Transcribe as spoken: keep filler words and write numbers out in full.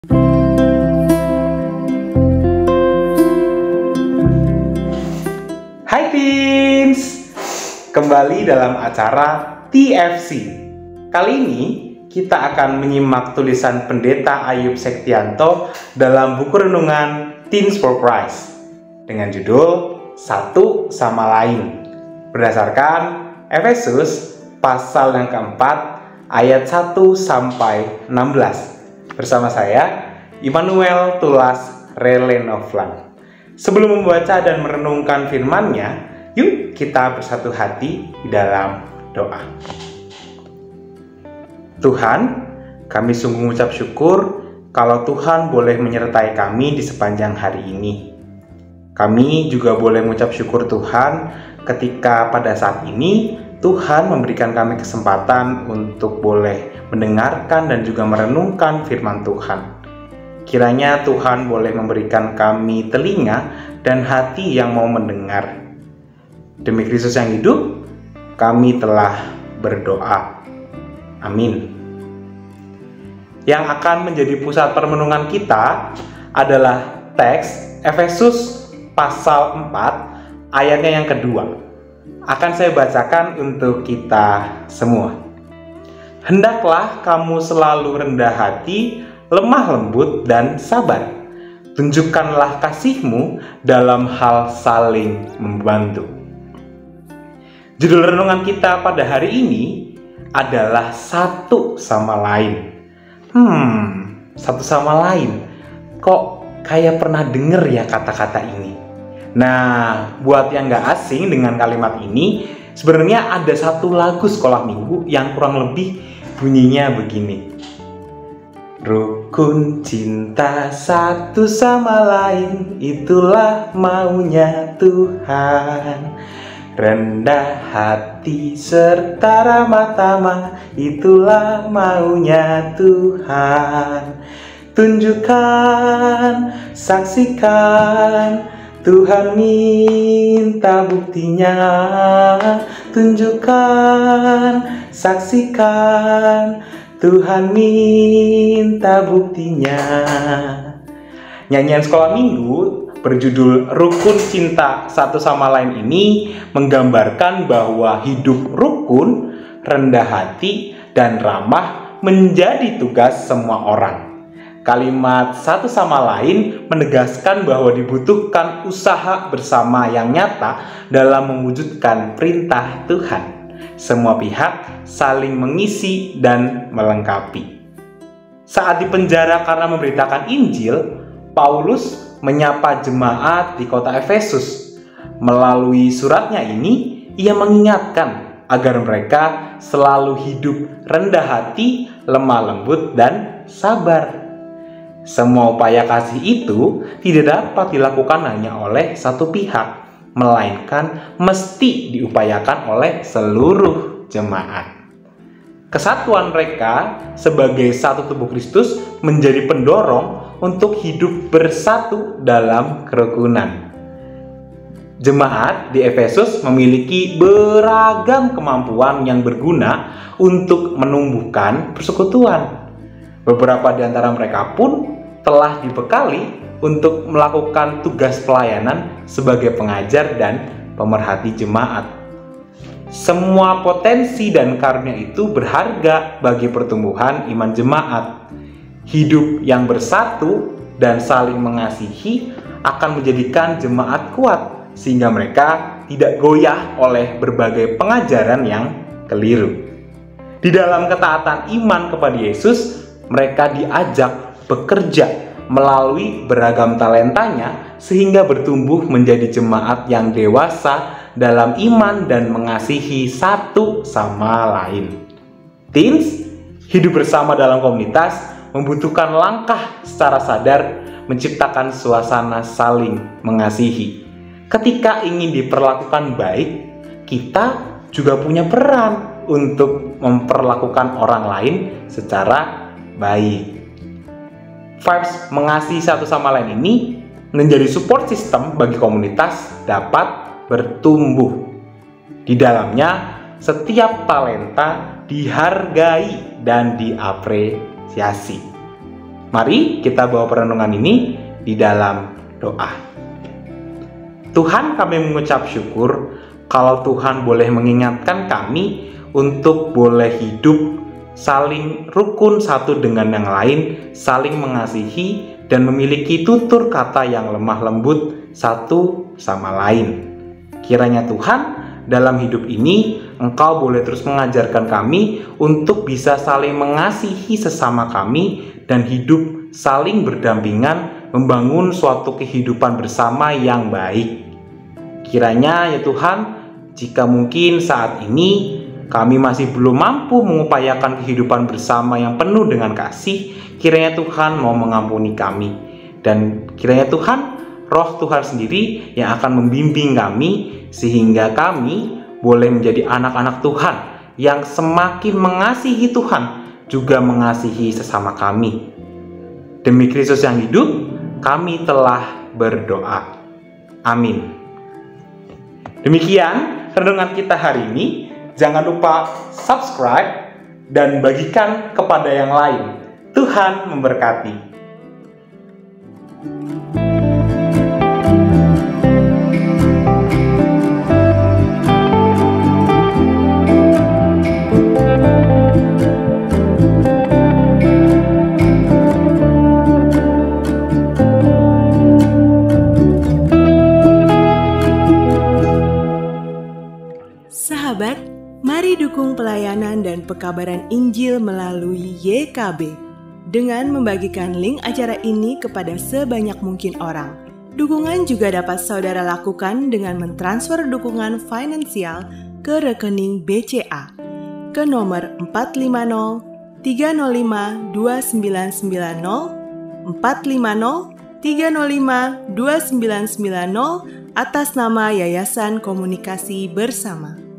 Hai teens, kembali dalam acara T F C. Kali ini kita akan menyimak tulisan Pendeta Ayub Sektianto dalam buku renungan Teens for Christ dengan judul Satu Sama Lain, berdasarkan Efesus pasal yang keempat ayat satu sampai enam belas. Bersama saya Immanuel Tulas Relenoflan. Sebelum membaca dan merenungkan firman-Nya, yuk kita bersatu hati di dalam doa. Tuhan, kami sungguh mengucap syukur kalau Tuhan boleh menyertai kami di sepanjang hari ini. Kami juga boleh mengucap syukur Tuhan ketika pada saat ini Tuhan memberikan kami kesempatan untuk boleh mendengarkan dan juga merenungkan firman Tuhan. Kiranya Tuhan boleh memberikan kami telinga dan hati yang mau mendengar. Demi Kristus yang hidup, kami telah berdoa. Amin. Yang akan menjadi pusat permenungan kita adalah teks Efesus pasal empat ayatnya yang kedua. Akan saya bacakan untuk kita semua. Hendaklah kamu selalu rendah hati, lemah lembut dan sabar. Tunjukkanlah kasihmu dalam hal saling membantu. Judul renungan kita pada hari ini adalah satu sama lain. Hmm, satu sama lain. Kok kayak pernah denger ya kata-kata ini? Nah, buat yang gak asing dengan kalimat ini, sebenarnya ada satu lagu sekolah minggu yang kurang lebih bunyinya begini. Rukun cinta satu sama lain, itulah maunya Tuhan. Rendah hati serta ramah tamah, itulah maunya Tuhan. Tunjukkan, saksikan, Tuhan minta buktinya. Tunjukkan, saksikan, Tuhan minta buktinya. Nyanyian sekolah minggu berjudul Rukun Cinta Satu Sama Lain ini menggambarkan bahwa hidup rukun, rendah hati, dan ramah menjadi tugas semua orang. Kalimat satu sama lain menegaskan bahwa dibutuhkan usaha bersama yang nyata dalam mewujudkan perintah Tuhan. Semua pihak saling mengisi dan melengkapi. Saat dipenjara karena memberitakan Injil, Paulus menyapa jemaat di kota Efesus. Melalui suratnya ini, ia mengingatkan agar mereka selalu hidup rendah hati, lemah lembut, dan sabar. Semua upaya kasih itu tidak dapat dilakukan hanya oleh satu pihak, melainkan mesti diupayakan oleh seluruh jemaat. Kesatuan mereka sebagai satu tubuh Kristus menjadi pendorong untuk hidup bersatu dalam kerukunan. Jemaat di Efesus memiliki beragam kemampuan yang berguna untuk menumbuhkan persekutuan. Beberapa di antara mereka pun telah dibekali untuk melakukan tugas pelayanan sebagai pengajar dan pemerhati jemaat. Semua potensi dan karunia itu berharga bagi pertumbuhan iman jemaat. Hidup yang bersatu dan saling mengasihi akan menjadikan jemaat kuat, sehingga mereka tidak goyah oleh berbagai pengajaran yang keliru. Di dalam ketaatan iman kepada Yesus, mereka diajak bekerja melalui beragam talentanya sehingga bertumbuh menjadi jemaat yang dewasa dalam iman dan mengasihi satu sama lain. Teens, hidup bersama dalam komunitas membutuhkan langkah secara sadar menciptakan suasana saling mengasihi. Ketika ingin diperlakukan baik, kita juga punya peran untuk memperlakukan orang lain secara baik. Vibes mengasihi satu sama lain ini menjadi support system bagi komunitas dapat bertumbuh. Di dalamnya, setiap talenta dihargai dan diapresiasi. Mari kita bawa perenungan ini di dalam doa. Tuhan, kami mengucap syukur kalau Tuhan boleh mengingatkan kami untuk boleh hidup saling rukun satu dengan yang lain, saling mengasihi, dan memiliki tutur kata yang lemah lembut satu sama lain. Kiranya Tuhan, dalam hidup ini Engkau boleh terus mengajarkan kami untuk bisa saling mengasihi sesama kami dan hidup saling berdampingan, membangun suatu kehidupan bersama yang baik. Kiranya ya Tuhan, jika mungkin saat ini kami masih belum mampu mengupayakan kehidupan bersama yang penuh dengan kasih, kiranya Tuhan mau mengampuni kami. Dan kiranya Tuhan, Roh Tuhan sendiri yang akan membimbing kami, sehingga kami boleh menjadi anak-anak Tuhan yang semakin mengasihi Tuhan, juga mengasihi sesama kami. Demi Kristus yang hidup, kami telah berdoa. Amin. Demikian renungan kita hari ini. Jangan lupa subscribe dan bagikan kepada yang lain. Tuhan memberkati. Sahabat, mari dukung pelayanan dan pekabaran Injil melalui Y K B dengan membagikan link acara ini kepada sebanyak mungkin orang. Dukungan juga dapat saudara lakukan dengan mentransfer dukungan finansial ke rekening B C A ke nomor empat lima nol tiga nol lima dua sembilan sembilan nol empat lima nol tiga nol lima dua sembilan sembilan nol atas nama Yayasan Komunikasi Bersama.